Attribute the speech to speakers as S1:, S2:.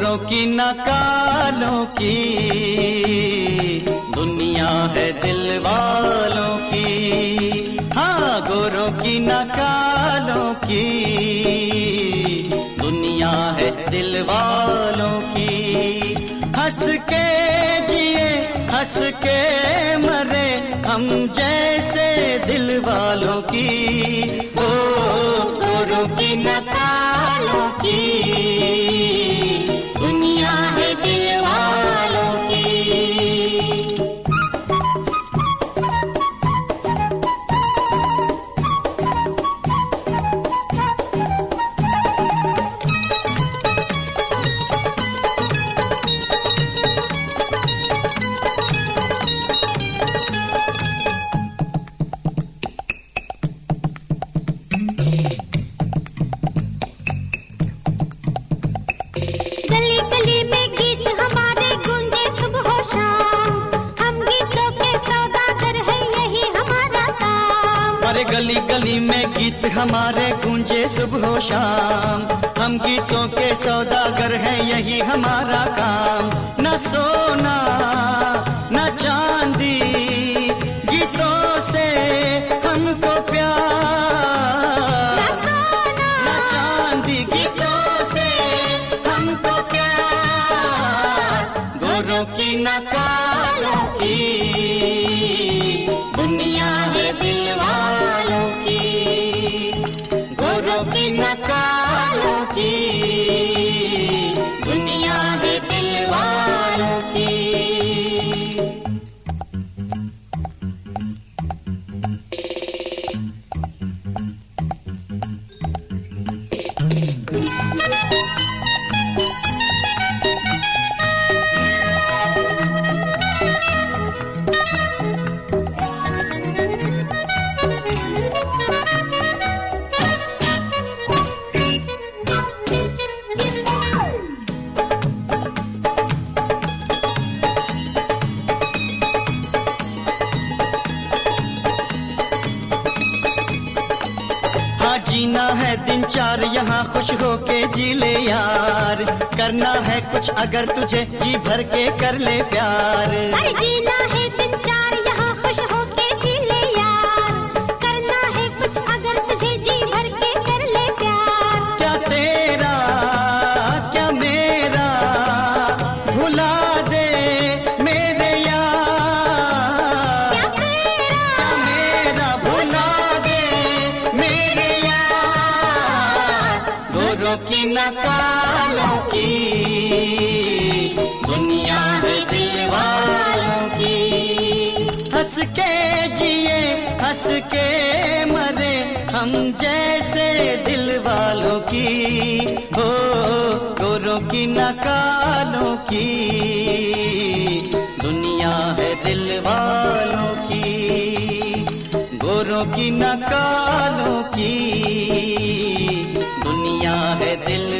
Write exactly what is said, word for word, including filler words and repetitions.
S1: गोरों की न कालों की दुनिया है दिल वालों की। हाँ, गोरों की न कालों की दुनिया है दिल वालों की। हंस के जिए हंस के मरे हम जैसे दिल वालों की। ओ गोरों की न कालों की दुनिया है दिल वालों की। गली गली में गीत हमारे गूंजे सुबह शाम। हम गीतों के सौदागर हैं, यही हमारा काम। न सोना न चांदी गीतों से हमको प्यार। न सोना न चांदी गीतों से हमको प्यार। गोरों की न कालों की दुनिया है दिल वालों की। गोरों की न कालों की दुनिया है दिल वालों की। जीना है दिन चार यहाँ खुश होके जी ले यार। करना है कुछ अगर तुझे जी भर के कर ले प्यार।
S2: अरे जीना है दिन चार यहाँ खुश होके जी ले यार। करना है कुछ अगर तुझे जी भर के कर ले प्यार।
S1: क्या तेरा क्या मेरा भुला दे मेरे यार।
S2: क्या तेरा
S1: क्या मेरा भुला दे मेरे गोरों की न कालों की दुनिया है दिल वालों की। हंस के जिए हंस के मरे हम जैसे दिल वालों की। हो गोरों की न कालों की दुनिया है दिल वालों की। गोरों की न कालों की दुनिया है दिल